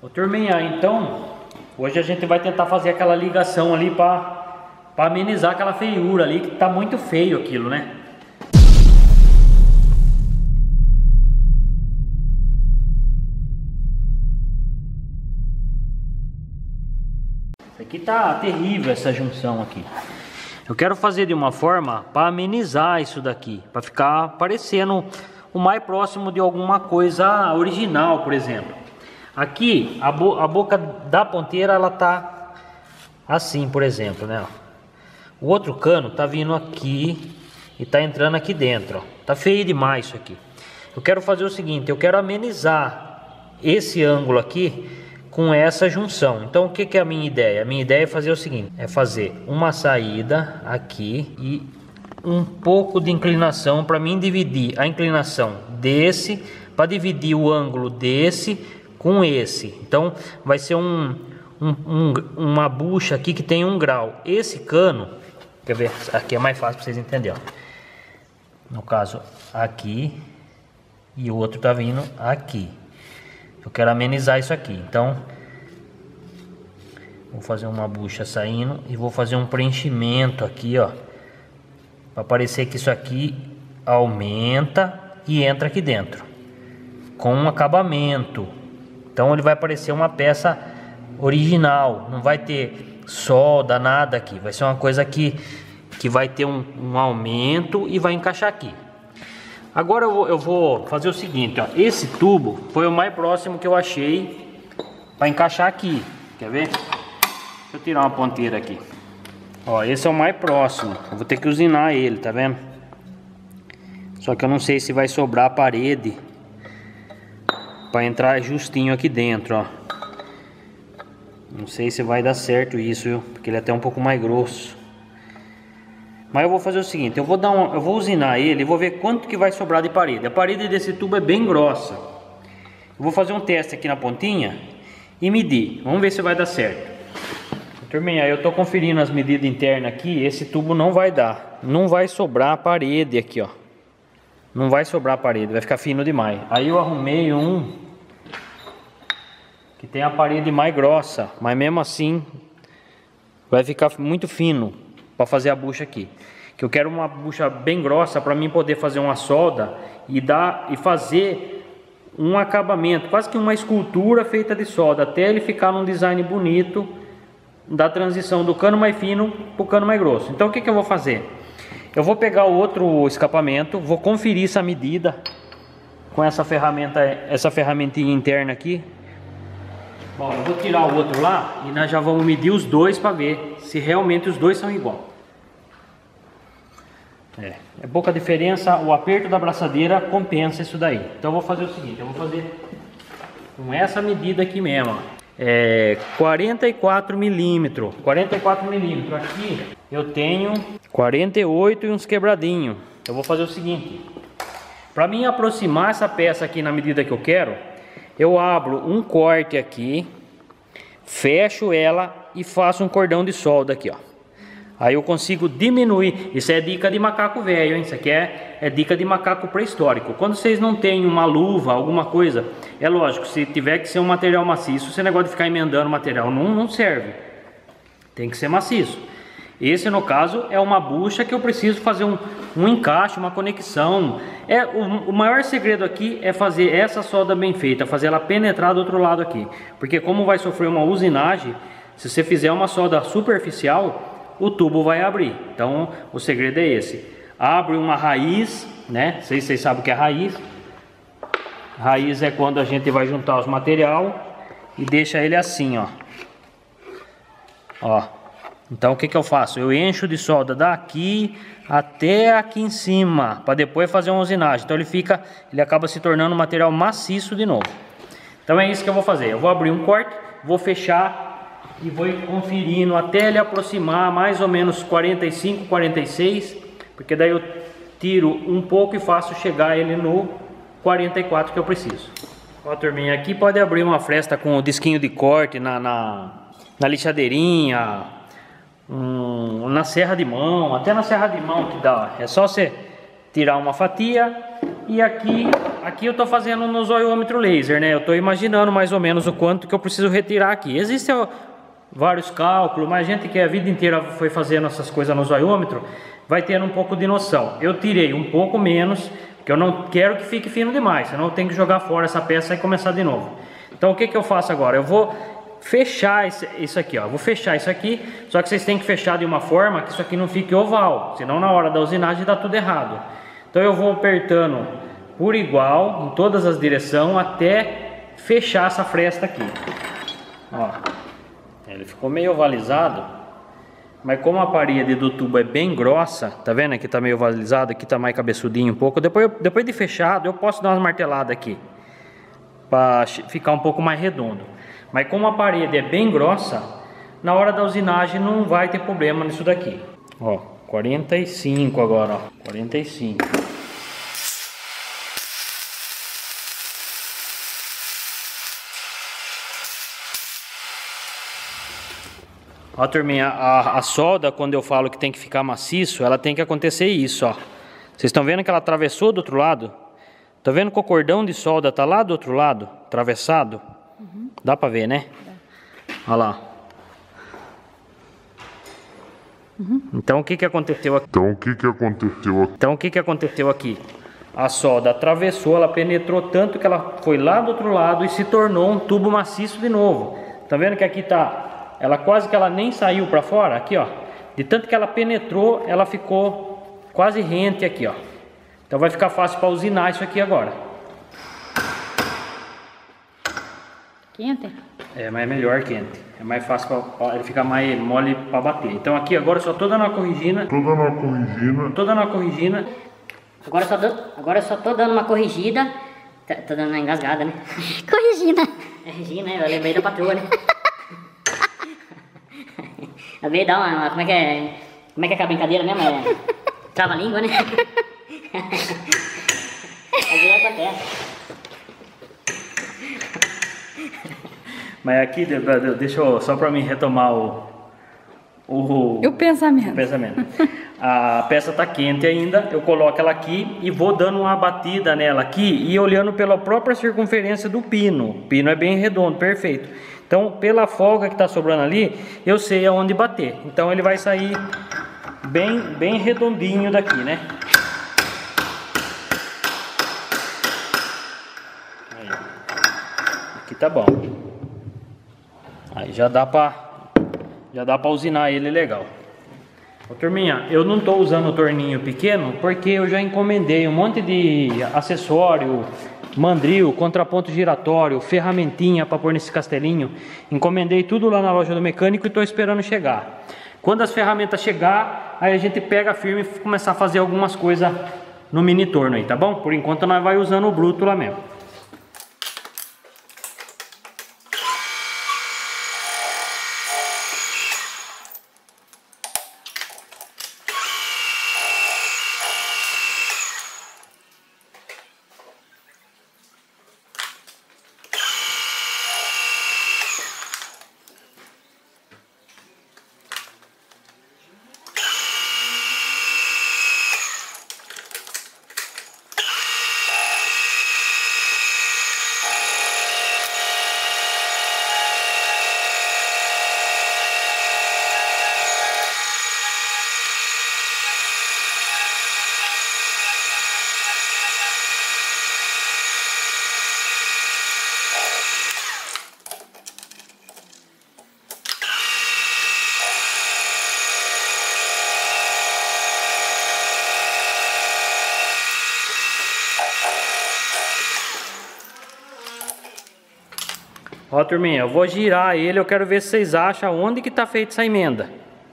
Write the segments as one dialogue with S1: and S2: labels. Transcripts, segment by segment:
S1: Ô turminha, então hoje a gente vai tentar fazer aquela ligação ali para amenizar aquela feiura ali, que tá muito feio aquilo, né? Isso aqui tá terrível, essa junção aqui. Eu quero fazer de uma forma para amenizar isso daqui, para ficar parecendo o mais próximo de alguma coisa original, por exemplo. Aqui a boca da ponteira ela tá assim, por exemplo, né? O outro cano tá vindo aqui e tá entrando aqui dentro, ó. Tá feio demais isso aqui. Eu quero fazer o seguinte, eu quero amenizar esse ângulo aqui com essa junção. Então o que que é a minha ideia? A minha ideia é fazer o seguinte, é fazer uma saída aqui e um pouco de inclinação para mim dividir a inclinação desse, para dividir o ângulo desse com esse. Então vai ser uma bucha aqui que tem 1 grau. Esse cano, quer ver? Aqui é mais fácil para vocês entenderem. No caso aqui e o outro tá vindo aqui. Eu quero amenizar isso aqui. Então vou fazer uma bucha saindo e vou fazer um preenchimento aqui, ó, para parecer que isso aqui aumenta e entra aqui dentro com um acabamento. Então ele vai parecer uma peça original, não vai ter solda, nada aqui. Vai ser uma coisa que vai ter um aumento e vai encaixar aqui. Agora eu vou fazer o seguinte, ó. Esse tubo foi o mais próximo que eu achei para encaixar aqui. Quer ver? Deixa eu tirar uma ponteira aqui. Ó, esse é o mais próximo. Eu vou ter que usinar ele, tá vendo? Só que eu não sei se vai sobrar a parede para entrar justinho aqui dentro, ó. Não sei se vai dar certo isso, viu? Porque ele é até um pouco mais grosso. Mas eu vou fazer o seguinte, eu vou usinar ele e vou ver quanto que vai sobrar de parede. A parede desse tubo é bem grossa. Eu vou fazer um teste aqui na pontinha e medir. Vamos ver se vai dar certo. Turminha, eu tô conferindo as medidas internas aqui. Esse tubo não vai dar. Não vai sobrar a parede aqui, ó. Não vai sobrar a parede, vai ficar fino demais. Aí eu arrumei um que tem a parede mais grossa, mas mesmo assim vai ficar muito fino para fazer a bucha aqui. Que eu quero uma bucha bem grossa para mim poder fazer uma solda e fazer um acabamento, quase que uma escultura feita de solda, até ele ficar num design bonito da transição do cano mais fino para o cano mais grosso. Então o que que eu vou fazer? Eu vou pegar o outro escapamento, vou conferir essa medida com essa ferramentinha interna aqui. Bom, eu vou tirar o outro lá e nós já vamos medir os dois para ver se realmente os dois são igual. É pouca diferença, o aperto da braçadeira compensa isso daí. Então eu vou fazer o seguinte, eu vou fazer com essa medida aqui mesmo, ó. 44 milímetros. 44 milímetros. Aqui eu tenho 48 e uns quebradinhos. Eu vou fazer o seguinte, para mim aproximar essa peça aqui na medida que eu quero, eu abro um corte aqui, fecho ela e faço um cordão de solda aqui, ó. Aí eu consigo diminuir. Isso é dica de macaco velho, hein? Isso aqui é dica de macaco pré-histórico. Quando vocês não têm uma luva, alguma coisa, é lógico, se tiver que ser um material maciço, esse negócio de ficar emendando o material não serve. Tem que ser maciço. Esse, no caso, é uma bucha que eu preciso fazer um encaixe, uma conexão. O maior segredo aqui é fazer essa solda bem feita, fazer ela penetrar do outro lado aqui. Porque como vai sofrer uma usinagem, se você fizer uma solda superficial, o tubo vai abrir. Então o segredo é esse. Abre uma raiz, né? Vocês sabem o que é raiz. Raiz é quando a gente vai juntar os material e deixa ele assim, ó. Ó. Então o que que eu faço? Eu encho de solda daqui até aqui em cima, para depois fazer uma usinagem. Então ele acaba se tornando um material maciço de novo. Então é isso que eu vou fazer. Eu vou abrir um corte, vou fechar e vou conferindo até ele aproximar mais ou menos 45, 46, porque daí eu tiro um pouco e faço chegar ele no 44 que eu preciso. Ó, turminha, aqui pode abrir uma fresta com o disquinho de corte na lixadeirinha, na serra de mão, até na serra de mão que dá. É só você tirar uma fatia e aqui aqui eu estou fazendo no zoiômetro laser, né? Eu estou imaginando mais ou menos o quanto que eu preciso retirar aqui. Existem vários cálculos, mas a gente que a vida inteira foi fazendo essas coisas no zoiômetro, vai tendo um pouco de noção. Eu tirei um pouco menos, porque eu não quero que fique fino demais, senão eu tenho que jogar fora essa peça e começar de novo. Então o que que eu faço agora? Eu vou fechar isso aqui, ó. Vou fechar isso aqui, só que vocês têm que fechar de uma forma que isso aqui não fique oval, senão na hora da usinagem dá tudo errado. Então eu vou apertando por igual, em todas as direções, até fechar essa fresta aqui. Ó, ele ficou meio ovalizado, mas como a parede do tubo é bem grossa, tá vendo? Aqui tá meio ovalizado, aqui tá mais cabeçudinho um pouco. Depois de fechado, eu posso dar umas marteladas aqui, para ficar um pouco mais redondo. Mas como a parede é bem grossa, na hora da usinagem não vai ter problema nisso daqui. Ó, 45 agora, ó, 45. Ó, turminha, a solda, quando eu falo que tem que ficar maciço, ela tem que acontecer isso, ó. Vocês estão vendo que ela atravessou do outro lado? Tá vendo que o cordão de solda tá lá do outro lado, atravessado? Uhum. Dá pra ver, né? Dá. Olha lá. Uhum. Então o que que aconteceu aqui? Então o que que aconteceu aqui? A solda atravessou, ela penetrou tanto que ela foi lá do outro lado e se tornou um tubo maciço de novo. Tá vendo que aqui tá... Ela quase que ela nem saiu para fora, aqui ó. De tanto que ela penetrou, ela ficou quase rente aqui ó. Então vai ficar fácil para usinar isso aqui agora.
S2: Quente?
S1: É, mas é melhor quente. É mais fácil para ele ficar mais mole para bater. Então aqui agora eu só tô dando uma corrigida.
S2: Agora eu só tô dando uma corrigida. Tô dando uma engasgada, né?
S3: Corrigida.
S2: É Regina, né? Eu lembrei da patroa, né? Às vezes dá uma... Como é que é aquela brincadeira mesmo? É... Trava a língua, né? Às vezes acontece.
S1: Mas aqui, deixa eu... Só para mim retomar o pensamento. A peça tá quente ainda, eu coloco ela aqui e vou dando uma batida nela aqui e olhando pela própria circunferência do pino. O pino é bem redondo, perfeito. Então, pela folga que está sobrando ali, eu sei aonde bater. Então, ele vai sair bem redondinho daqui, né? Aí. Aqui tá bom. Aí já dá para usinar ele legal. Ô, turminha, eu não estou usando o torninho pequeno porque eu já encomendei um monte de acessório, mandril, contraponto giratório, ferramentinha para pôr nesse castelinho. Encomendei tudo lá na loja do mecânico e estou esperando chegar. Quando as ferramentas chegar, aí a gente pega firme e começar a fazer algumas coisas no mini torno aí, tá bom? Por enquanto nós vai usando o bruto lá mesmo. Ó, turminha, eu vou girar ele, eu quero ver se vocês acham onde que tá feita essa emenda.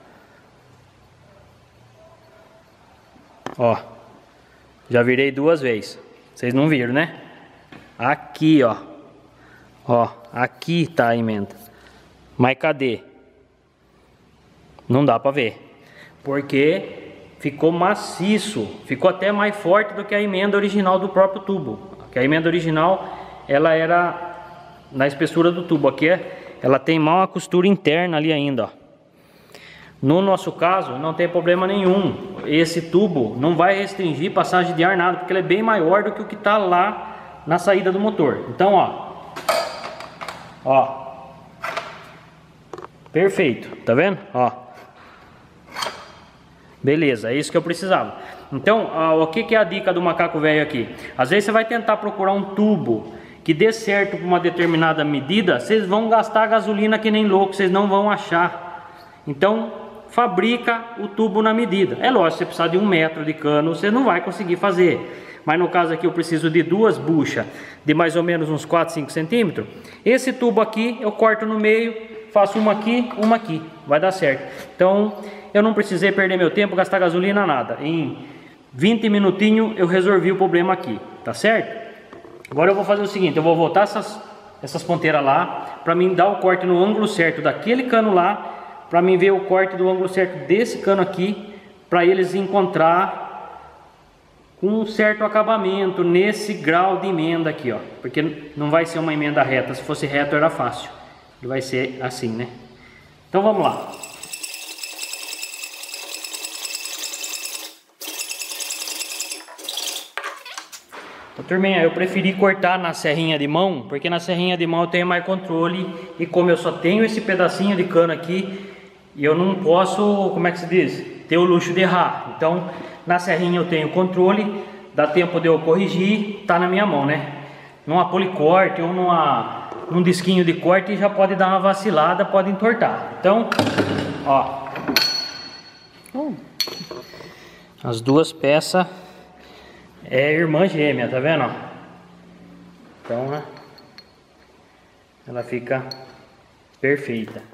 S1: Ó, já virei 2 vezes. Vocês não viram, né? Aqui, ó. Ó, aqui tá a emenda. Mas cadê? Não dá pra ver. Porque ficou maciço. Ficou até mais forte do que a emenda original do próprio tubo. Porque a emenda original, ela era na espessura do tubo. Aqui ela tem mal uma costura interna ali ainda, ó. No nosso caso não tem problema nenhum. Esse tubo não vai restringir passagem de ar nada, porque ele é bem maior do que o que está lá na saída do motor. Então, ó, perfeito, tá vendo? Ó, beleza, é isso que eu precisava. Então, o que é a dica do macaco velho aqui? Às vezes você vai tentar procurar um tubo que dê certo para uma determinada medida, vocês vão gastar gasolina que nem louco, vocês não vão achar. Então, fabrica o tubo na medida. É lógico, você precisar de 1 metro de cano, você não vai conseguir fazer. Mas no caso aqui eu preciso de 2 buchas de mais ou menos uns 4, 5 centímetros. Esse tubo aqui eu corto no meio, faço uma aqui, vai dar certo. Então eu não precisei perder meu tempo, gastar gasolina, nada. Em 20 minutinhos eu resolvi o problema aqui, tá certo? Agora eu vou fazer o seguinte, eu vou voltar essas ponteiras lá, para mim dar o corte no ângulo certo daquele cano lá, para mim ver o corte do ângulo certo desse cano aqui, para eles encontrar com um certo acabamento nesse grau de emenda aqui, ó. Porque não vai ser uma emenda reta, se fosse reto era fácil. Ele vai ser assim, né? Então vamos lá. Então, turminha, eu preferi cortar na serrinha de mão, porque na serrinha de mão eu tenho mais controle, e como eu só tenho esse pedacinho de cano aqui, eu não posso, como é que se diz? Ter o luxo de errar. Então, na serrinha eu tenho controle, dá tempo de eu corrigir, tá na minha mão, né? Numa policorte ou num disquinho de corte já pode dar uma vacilada, pode entortar. Então, ó, as duas peças é irmã gêmea, tá vendo? Então, né, ela fica perfeita.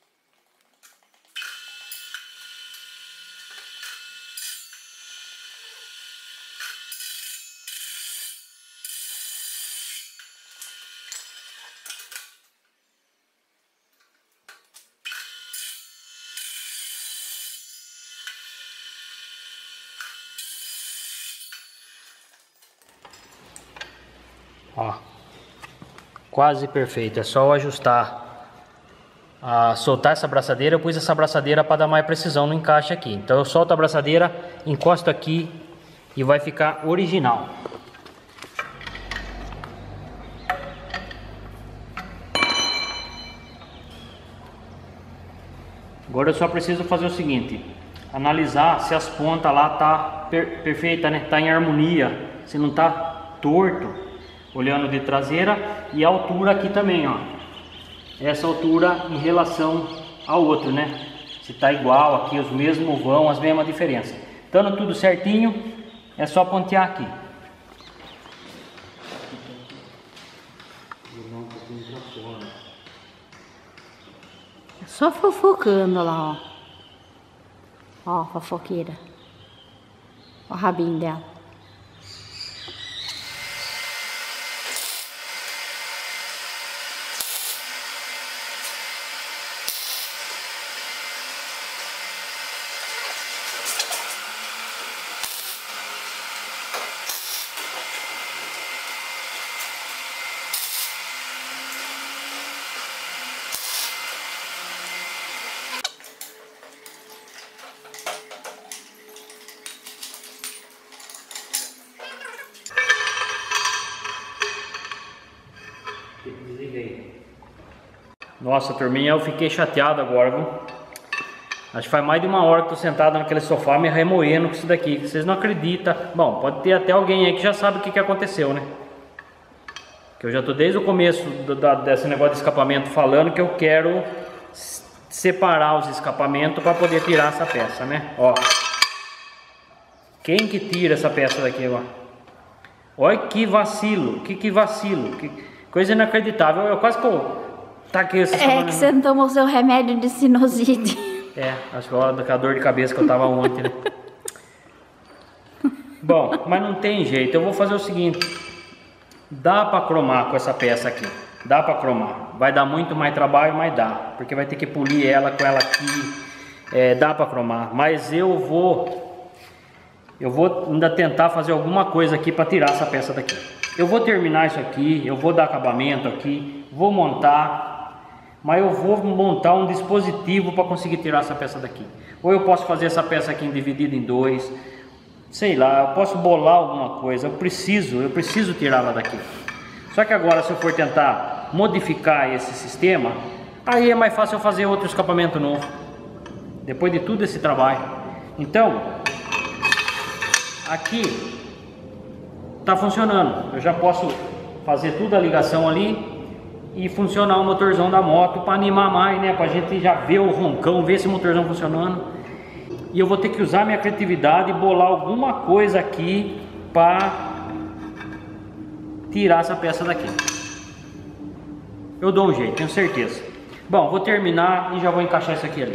S1: Ó, quase perfeito. É só eu ajustar, soltar essa braçadeira. Eu pus essa braçadeira para dar mais precisão no encaixe aqui. Então eu solto a braçadeira, encosto aqui e vai ficar original. Agora eu só preciso fazer o seguinte: analisar se as pontas lá tá perfeita, né? Tá em harmonia, se não tá torto. Olhando de traseira, e a altura aqui também, ó. Essa altura em relação ao outro, né? Se tá igual aqui, os mesmos vão, as mesmas diferenças. Estando tudo certinho, é só pontear aqui.
S3: Só fofocando lá, ó. Ó, fofoqueira. Ó o rabinho dela.
S1: Nossa, turminha, eu fiquei chateado agora, viu? Acho que faz mais de 1 hora que tô sentado naquele sofá me remoendo com isso daqui. Vocês não acreditam. Bom, pode ter até alguém aí que já sabe o que aconteceu, né? Que eu já tô desde o começo desse negócio de escapamento falando que eu quero separar os escapamentos para poder tirar essa peça, né? Ó. Quem que tira essa peça daqui, ó? Olha que vacilo, que vacilo, que coisa inacreditável. Eu quase que taquei esse escapamento.
S3: É que você não tomou seu remédio de sinusite.
S1: É, acho que a dor de cabeça que eu tava ontem, né? Bom, mas não tem jeito. Eu vou fazer o seguinte: dá para cromar com essa peça aqui. Dá para cromar. Vai dar muito mais trabalho, mas dá. Porque vai ter que polir ela com ela aqui. É, dá para cromar. Mas eu vou ainda tentar fazer alguma coisa aqui para tirar essa peça daqui. Eu vou terminar isso aqui. Eu vou dar acabamento aqui. Vou montar. Mas eu vou montar um dispositivo para conseguir tirar essa peça daqui. Ou eu posso fazer essa peça aqui dividida em 2. Sei lá, eu posso bolar alguma coisa. Eu preciso tirá-la daqui. Só que agora, se eu for tentar modificar esse sistema, aí é mais fácil eu fazer outro escapamento novo, depois de tudo esse trabalho. Então, aqui tá funcionando. Eu já posso fazer toda a ligação ali e funcionar o motorzão da moto para animar mais, né? Pra gente já ver o roncão, ver esse motorzão funcionando. E eu vou ter que usar minha criatividade e bolar alguma coisa aqui para tirar essa peça daqui. Eu dou um jeito, tenho certeza. Bom, vou terminar e já vou encaixar isso aqui ali.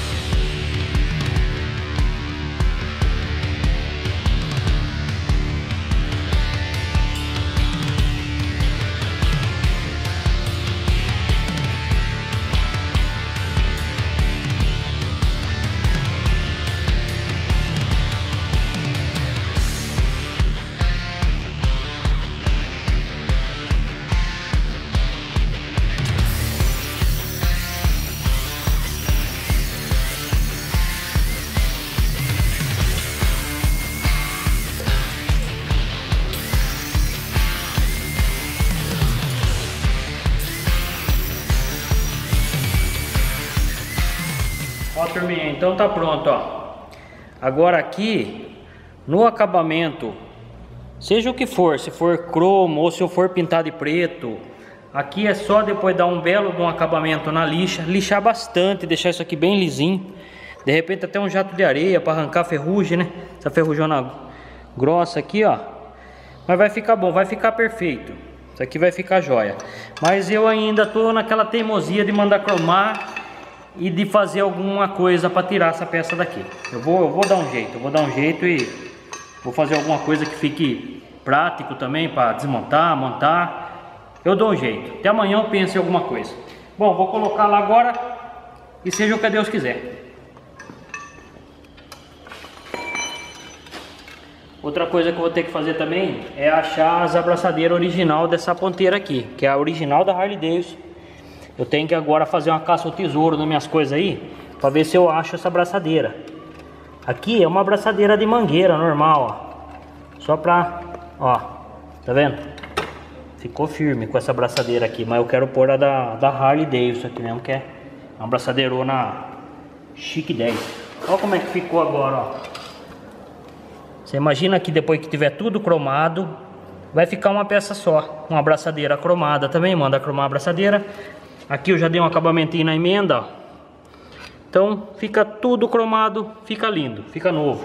S1: Ó, turminha, então tá pronto, ó. Agora aqui, no acabamento, seja o que for, se for cromo ou se eu for pintar de preto, aqui é só depois dar um belo de um acabamento na lixa, lixar bastante, deixar isso aqui bem lisinho. De repente até um jato de areia para arrancar a ferrugem, né? Essa ferrujona grossa aqui, ó. Mas vai ficar bom, vai ficar perfeito. Isso aqui vai ficar joia. Mas eu ainda tô naquela teimosia de mandar cromar e de fazer alguma coisa para tirar essa peça daqui. Eu vou dar um jeito, e vou fazer alguma coisa que fique prático também para desmontar, montar. Eu dou um jeito. Até amanhã eu penso em alguma coisa. Bom, vou colocar lá agora e seja o que Deus quiser. Outra coisa que eu vou ter que fazer também é achar as abraçadeiras original dessa ponteira aqui, que é a original da Harley Davidson. Eu tenho que agora fazer uma caça ao tesouro nas minhas coisas aí, para ver se eu acho essa abraçadeira. Aqui é uma abraçadeira de mangueira normal, ó. Só pra, ó, tá vendo? Ficou firme com essa abraçadeira aqui, mas eu quero pôr a da Harley Davidson aqui mesmo, que é uma abraçadeirona chique 10. Olha como é que ficou agora, ó. Você imagina que depois que tiver tudo cromado, vai ficar uma peça só. Uma abraçadeira cromada também, manda cromar a abraçadeira. Aqui eu já dei um acabamentinho na emenda, ó. Então fica tudo cromado, fica lindo, fica novo.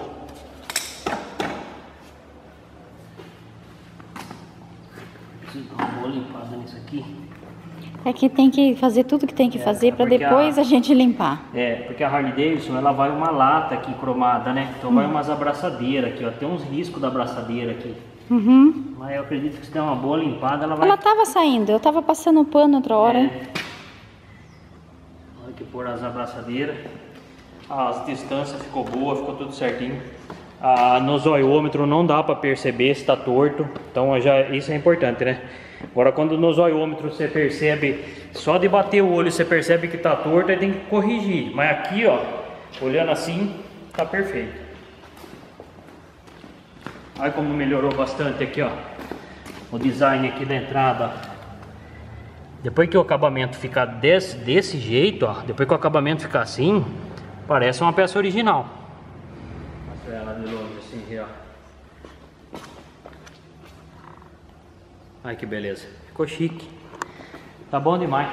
S1: Preciso dar uma boa limpada nisso aqui.
S3: É que tem que fazer tudo que tem que fazer para depois a gente limpar.
S1: É, porque a Harley Davidson, ela vai uma lata aqui cromada, né? Então vai umas abraçadeiras aqui, ó. Tem uns riscos da abraçadeira aqui. Mas eu acredito que se der uma boa limpada, ela vai...
S3: Ela tava saindo, eu tava passando o pano outra hora.
S1: Olha que pôr as abraçadeiras. As distâncias ficou boa, ficou tudo certinho. No zoiômetro não dá para perceber se está torto. Então isso é importante, né? Agora quando no zoiômetro você percebe, só de bater o olho você percebe que está torto, aí tem que corrigir. Mas aqui, ó, olhando assim, tá perfeito. Olha como melhorou bastante aqui, ó, o design aqui da entrada. Depois que o acabamento ficar desse jeito, ó, depois que o acabamento ficar assim, parece uma peça original. Mostra ela de longe assim aqui, ó. Ai que beleza, ficou chique. Tá bom demais.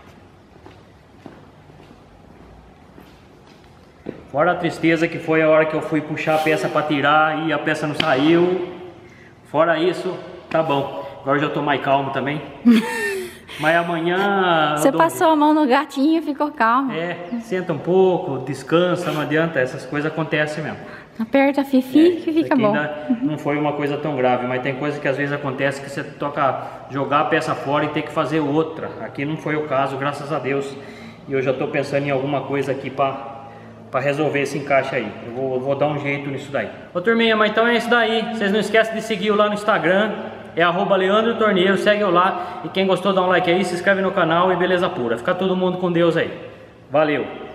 S1: Fora a tristeza que foi a hora que eu fui puxar a peça para tirar e a peça não saiu. Fora isso, tá bom. Agora eu já tô mais calmo também. Mas amanhã...
S3: Você passou a mão no gatinho e ficou calmo.
S1: Senta um pouco, descansa, não adianta, essas coisas acontecem mesmo.
S3: Aperta a Fifi que fica bom.
S1: Ainda não foi uma coisa tão grave, mas tem coisa que às vezes acontece que você toca jogar a peça fora e tem que fazer outra. Aqui não foi o caso, graças a Deus. E eu já tô pensando em alguma coisa aqui para resolver esse encaixe aí. Eu vou dar um jeito nisso daí. Ô turminha, mas então é isso daí. Vocês não esquecem de seguir eu lá no Instagram. É @Leandro Torneiro, segue eu lá. E quem gostou dá um like aí, se inscreve no canal e beleza pura. Fica todo mundo com Deus aí. Valeu!